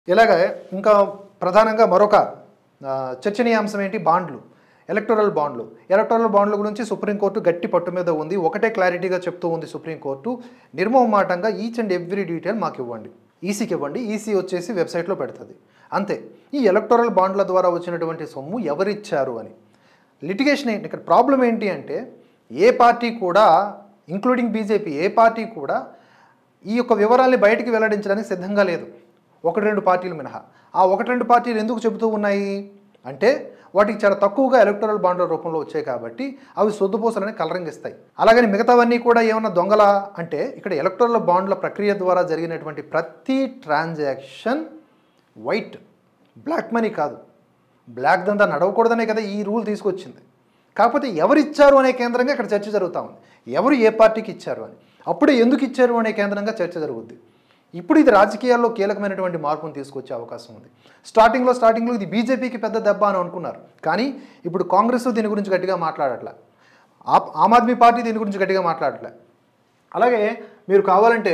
ఇలాగే ఇంకా ప్రధానంగా మరొక చర్చనీయాంశం ఏంటి బాండ్లు ఎలక్టోరల్ బాండ్ల గురించి సుప్రీంకోర్టు గట్టి పట్టు మీద ఉంది. ఒకటే క్లారిటీగా చెప్తూ ఉంది సుప్రీంకోర్టు, నిర్మోహమాటంగా ఈచ్ అండ్ ఎవ్రీ డీటెయిల్ మాకు ఇవ్వండి, ఈసీకి ఇవ్వండి, ఈసీ వచ్చేసి వెబ్సైట్లో పెడుతుంది అంతే. ఈ ఎలక్టోరల్ బాండ్ల ద్వారా వచ్చినటువంటి సొమ్ము ఎవరిచ్చారు అని లిటిగేషన్ ఏంటి, ఇక్కడ ప్రాబ్లం ఏంటి అంటే ఏ పార్టీ కూడా ఇంక్లూడింగ్ బీజేపీ ఏ పార్టీ కూడా ఈ యొక్క వివరాల్ని బయటికి వెల్లడించడానికి సిద్ధంగా లేదు, ఒకటి రెండు పార్టీలు మినహా. ఆ ఒకటి రెండు పార్టీలు ఎందుకు చెబుతూ ఉన్నాయి అంటే వాటికి చాలా తక్కువగా ఎలక్టోరల్ బాండ్ల రూపంలో వచ్చాయి కాబట్టి అవి సొద్దుపోసలని కలరింగ్ ఇస్తాయి. అలాగని మిగతావన్నీ కూడా ఏమన్నా దొంగల అంటే ఇక్కడ ఎలక్టోరల్ బాండ్ల ప్రక్రియ ద్వారా జరిగినటువంటి ప్రతి ట్రాన్సాక్షన్ వైట్, బ్లాక్ మనీ కాదు. బ్లాక్ దంతా నడవకూడదనే కదా ఈ రూల్ తీసుకొచ్చింది. కాకపోతే ఎవరు ఇచ్చారు అనే కేంద్రంగా ఇక్కడ చర్చ జరుగుతూ ఉంది. ఎవరు ఏ పార్టీకి ఇచ్చారు అని, అప్పుడే ఎందుకు ఇచ్చారు అనే కేంద్రంగా చర్చ జరుగుద్ది. ఇప్పుడు ఇది రాజకీయాల్లో కీలకమైనటువంటి మార్పును తీసుకొచ్చే అవకాశం ఉంది. స్టార్టింగ్లో ఇది బీజేపీకి పెద్ద దెబ్బ అని అనుకున్నారు, కానీ ఇప్పుడు కాంగ్రెస్ దీని గురించి గట్టిగా మాట్లాడట్లే, ఆమ్ ఆద్మీ పార్టీ దీని గురించి గట్టిగా మాట్లాడట్లే. అలాగే మీరు కావాలంటే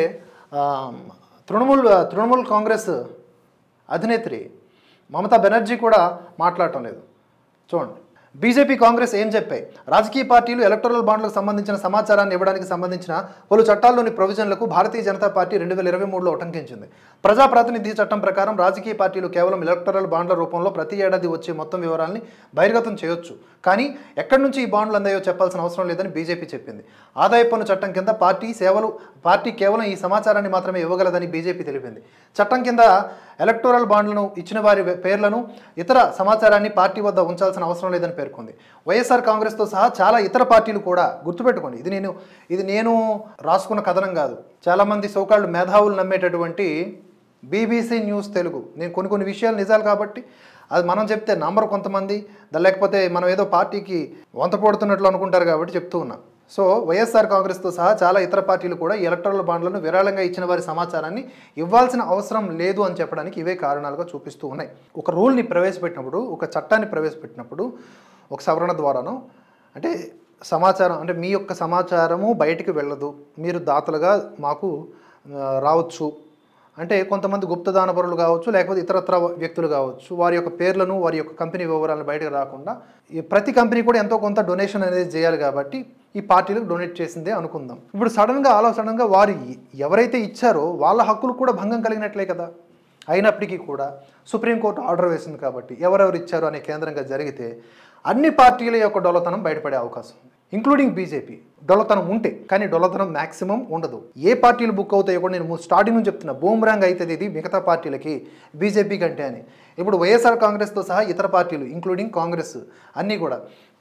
తృణమూల్ కాంగ్రెస్ అధినేత్రి మమతా బెనర్జీ కూడా మాట్లాడటం లేదు. చూడండి బీజేపీ కాంగ్రెస్ ఏం చెప్పాయి, రాజకీయ పార్టీలు ఎలక్టోరల్ బాండ్లకు సంబంధించిన సమాచారాన్ని ఇవ్వడానికి సంబంధించిన పలు చట్టాల్లోని ప్రొవిజన్లకు భారతీయ జనతా పార్టీ 2023లో ఉటంకించింది. ప్రజాప్రాతినిధ్య చట్టం ప్రకారం రాజకీయ పార్టీలు కేవలం ఎలక్టోరల్ బాండ్ల రూపంలో ప్రతి ఏడాది వచ్చే మొత్తం వివరాల్ని బహిర్గతం చేయొచ్చు, కానీ ఎక్కడి నుంచి ఈ బాండ్లు అందాయో చెప్పాల్సిన అవసరం లేదని బీజేపీ చెప్పింది. ఆదాయ పన్ను చట్టం కింద పార్టీ కేవలం ఈ సమాచారాన్ని మాత్రమే ఇవ్వగలదని బీజేపీ తెలిపింది. చట్టం కింద ఎలక్టోరల్ బాండ్లను ఇచ్చిన వారి పేర్లను, ఇతర సమాచారాన్ని పార్టీ వద్ద ఉంచాల్సిన అవసరం లేదని పేర్కొంది. వైఎస్ఆర్ కాంగ్రెస్తో సహా చాలా ఇతర పార్టీలు కూడా, గుర్తుపెట్టుకోండి ఇది నేను రాసుకున్న కథనం కాదు, చాలామంది సోకాళ్ళు మేధావులు నమ్మేటటువంటి బీబీసీ న్యూస్ తెలుగు. నేను కొన్ని విషయాలు నిజాలు కాబట్టి అది మనం చెప్తే నంబర్ కొంతమంది, లేకపోతే మనం ఏదో పార్టీకి వంత పోడుతున్నట్లు అనుకుంటారు కాబట్టి చెప్తూ ఉన్నాం. సో వైఎస్ఆర్ కాంగ్రెస్తో సహా చాలా ఇతర పార్టీలు కూడా ఈ ఎలక్టోరల్ బాండ్లను విరాళంగా ఇచ్చిన వారి సమాచారాన్ని ఇవ్వాల్సిన అవసరం లేదు అని చెప్పడానికి ఇవే కారణాలుగా చూపిస్తూ ఉన్నాయి. ఒక రూల్ని ప్రవేశపెట్టినప్పుడు, ఒక చట్టాన్ని ప్రవేశపెట్టినప్పుడు, ఒక సవరణ ద్వారానో అంటే సమాచారం అంటే మీ యొక్క సమాచారము బయటికి వెళ్ళదు, మీరు దాతలుగా మాకు రావచ్చు అంటే కొంతమంది గుప్తదానపరులు కావచ్చు, లేకపోతే ఇతరత్ర వ్యక్తులు కావచ్చు, వారి యొక్క పేర్లను, వారి యొక్క కంపెనీ వివరాలను బయటకు రాకుండా ప్రతి కంపెనీ కూడా ఎంతో కొంత డొనేషన్ అనేది చేయాలి కాబట్టి ఈ పార్టీలకు డొనేట్ చేసిందే అనుకుందాం. ఇప్పుడు సడన్గా వారు ఎవరైతే ఇచ్చారో వాళ్ళ హక్కులు కూడా భంగం కలిగినట్లే కదా. అయినప్పటికీ కూడా సుప్రీంకోర్టు ఆర్డర్ వేసింది కాబట్టి ఎవరెవరు ఇచ్చారు అనే కేంద్రంగా జరిగితే అన్ని పార్టీల యొక్క డొల్లతనం బయటపడే అవకాశం ఉంది, ఇంక్లూడింగ్ బీజేపీ. డొల్లతనం ఉంటే, కానీ డొల్లతనం మ్యాక్సిమం ఉండదు. ఏ పార్టీలు బుక్ అవుతాయో కూడా నేను స్టార్టింగ్ నుంచి చెప్తున్నా, బూమ్రాంగ్ అవుతుంది ఇది మిగతా పార్టీలకి బీజేపీ కంటే అని. ఇప్పుడు వైఎస్ఆర్ కాంగ్రెస్తో సహా ఇతర పార్టీలు ఇంక్లూడింగ్ కాంగ్రెస్ అన్నీ కూడా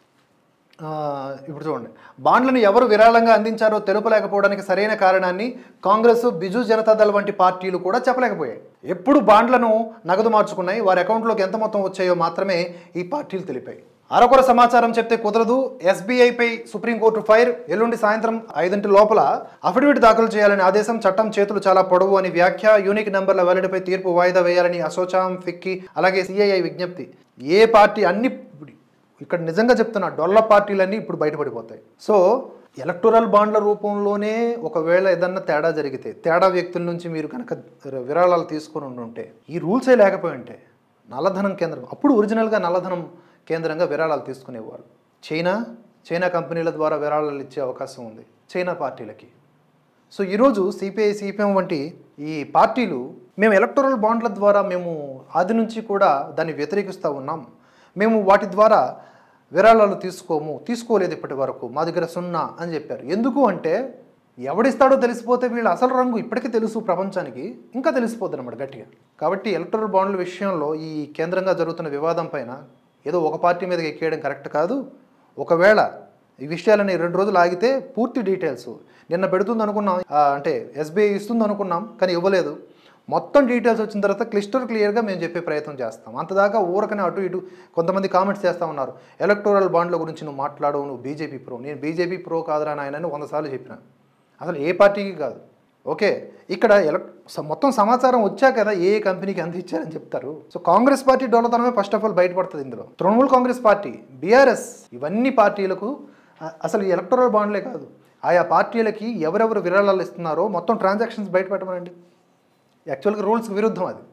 ఇప్పుడు చూడండి, బాండ్లను ఎవరు విరాళంగా అందించారో తెలుపలేకపోవడానికి సరైన కారణాన్ని కాంగ్రెస్, బిజు జనతాదళ్ వంటి పార్టీలు కూడా చెప్పలేకపోయాయి. ఎప్పుడు బాండ్లను నగదు మార్చుకున్నాయి, వారి అకౌంట్లోకి ఎంత మొత్తం వచ్చాయో మాత్రమే ఈ పార్టీలు తెలిపాయి. అరకొర సమాచారం చెప్తే కుదరదు, ఎస్బీఐపై సుప్రీంకోర్టు ఫైర్, ఎల్లుండి సాయంత్రం 5 లోపల అఫిడవిట్ దాఖలు చేయాలని ఆదేశం, చట్టం చేతులు చాలా పొడవు అని వ్యాఖ్య, యూనిక్ నెంబర్ల వెల్లడిపై తీర్పు వాయిదా వేయాలని అసోచాం, ఫిక్కీ అలాగే సిఐఐ విజ్ఞప్తి. ఏ పార్టీ అన్ని ఇక్కడ నిజంగా చెప్తున్నా డొల్ల పార్టీలన్నీ ఇప్పుడు బయటపడిపోతాయి. సో ఎలక్టోరల్ బాండ్ల రూపంలోనే ఒకవేళ ఏదన్నా తేడా జరిగితే, తేడా వ్యక్తుల నుంచి మీరు కనుక విరాళాలు తీసుకొని ఉంటే, ఈ రూల్సే లేకపోయి ఉంటే నల్లధనం కేంద్రం, అప్పుడు ఒరిజినల్గా నల్లధనం కేంద్రంగా విరాళాలు తీసుకునేవాళ్ళు. చైనా కంపెనీల ద్వారా విరాళాలు ఇచ్చే అవకాశం ఉంది చైనా పార్టీలకి. సో ఈరోజు సిపిఐ, సిపిఎం వంటి ఈ పార్టీలు మేము ఎలక్టోరల్ బాండ్ల ద్వారా మేము ఆది నుంచి కూడా దాన్ని వ్యతిరేకిస్తూ ఉన్నాం, మేము వాటి ద్వారా విరాళాలు తీసుకోలేదు ఇప్పటి వరకు, మా దగ్గర 0 అని చెప్పారు. ఎందుకు అంటే ఎవడిస్తాడో తెలిసిపోతే వీళ్ళ అసలు రంగు ఇప్పటికీ తెలుసు ప్రపంచానికి, ఇంకా తెలిసిపోద్ది అన్నమాట గట్టిగా. కాబట్టి ఎలక్టోరల్ బాండ్ల విషయంలో ఈ కేంద్రంగా జరుగుతున్న వివాదం పైన ఏదో ఒక పార్టీ మీద ఎక్కేయడం కరెక్ట్ కాదు. ఒకవేళ ఈ విషయాలని 2 రోజులు ఆగితే పూర్తి డీటెయిల్స్ నిన్న పెడుతుంది అనుకున్నాం, అంటే ఎస్బీఐ ఇస్తుంది అనుకున్నాం కానీ ఇవ్వలేదు. మొత్తం డీటెయిల్స్ వచ్చిన తర్వాత క్లియర్గా మేము చెప్పే ప్రయత్నం చేస్తాం. అంతదాకా ఊరకనే అటు ఇటు కొంతమంది కామెంట్స్ చేస్తూ ఉన్నారు, ఎలక్టోరల్ బాండ్ల గురించి నువ్వు మాట్లాడవు, నువ్వు బీజేపీ ప్రో. నేను బీజేపీ ప్రో కాదురా నాయనని 100 సార్లు చెప్పిన, అసలు ఏ పార్టీకి కాదు. ఓకే, ఇక్కడ మొత్తం సమాచారం వచ్చాక కదా ఏ కంపెనీకి ఎంత ఇచ్చారని చెప్తారు. సో కాంగ్రెస్ పార్టీ డొల్లతనమే ఫస్ట్ ఆఫ్ ఆల్ బయటపడుతుంది ఇందులో. తృణమూల్ కాంగ్రెస్ పార్టీ, బీఆర్ఎస్, ఇవన్నీ పార్టీలకు అసలు ఈ ఎలక్టోరల్ బాండ్లే కాదు, ఆయా పార్టీలకి ఎవరెవరు విరాళాలు ఇస్తున్నారో మొత్తం ట్రాన్సాక్షన్స్ బయటపెట్టమనండి. యాక్చువల్గా రూల్స్కి విరుద్ధం అది.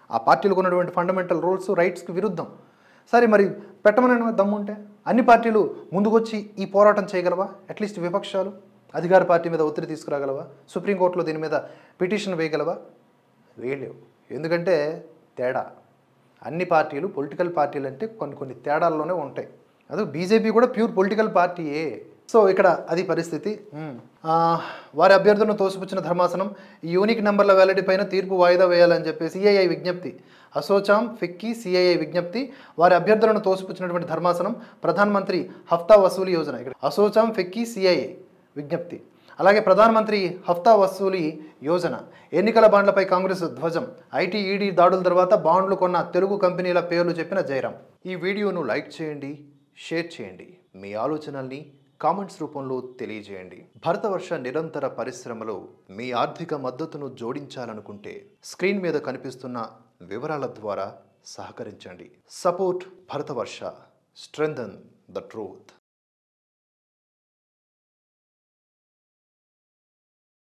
ఆ పార్టీలకు ఉన్నటువంటి ఫండమెంటల్ రూల్స్ రైట్స్కి విరుద్ధం. సరే మరి పెట్టమని దమ్ముంటే అన్ని పార్టీలు ముందుకొచ్చి ఈ పోరాటం చేయగలవా? అట్లీస్ట్ విపక్షాలు అధికార పార్టీ మీద ఒత్తిడి తీసుకురాగలవా? సుప్రీంకోర్టులో దీని మీద పిటిషన్ వేయగలవా? వేయలేవు. ఎందుకంటే తేడా. అన్ని పార్టీలు పొలిటికల్ పార్టీలు అంటే కొన్ని తేడాల్లోనే ఉంటాయి. అదే బీజేపీ కూడా ప్యూర్ పొలిటికల్ పార్టీయే. సో ఇక్కడ అది పరిస్థితి. వారి అభ్యర్థులను తోసిపుచ్చిన ధర్మాసనం యూనిక్ నెంబర్ల వ్యాలిటీ పైన తీర్పు వాయిదా వేయాలని చెప్పేసి సిఐఐ విజ్ఞప్తి. అసోచాం, ఫిక్కీ, సిఐఐ విజ్ఞప్తి. వారి అభ్యర్థులను తోసిపుచ్చినటువంటి ధర్మాసనం ప్రధానమంత్రి హఫ్తా వసూలు యోజన. ఇక్కడ అసోచాం, ఫిక్కీ, సిఐఐ విజ్ఞప్తి. అలాగే ప్రధానమంత్రి హఫ్తా వసూలు యోజన. ఎన్నికల బాండ్లపై కాంగ్రెస్ ధ్వజం. ఐటీ, ఈడీ దాడుల తర్వాత బాండ్లు కొన్న తెలుగు కంపెనీల పేర్లు చెప్పిన జయరాం. ఈ వీడియోను లైక్ చేయండి, షేర్ చేయండి. మీ ఆలోచనల్ని కామెంట్స్ రూపంలో తెలియజేయండి. భరతవర్ష నిరంతర పరిశ్రమలో మీ ఆర్థిక మద్దతును జోడించాలనుకుంటే స్క్రీన్ మీద కనిపిస్తున్న వివరాల ద్వారా సహకరించండి. Support Bharatavarsha. Strengthen the truth.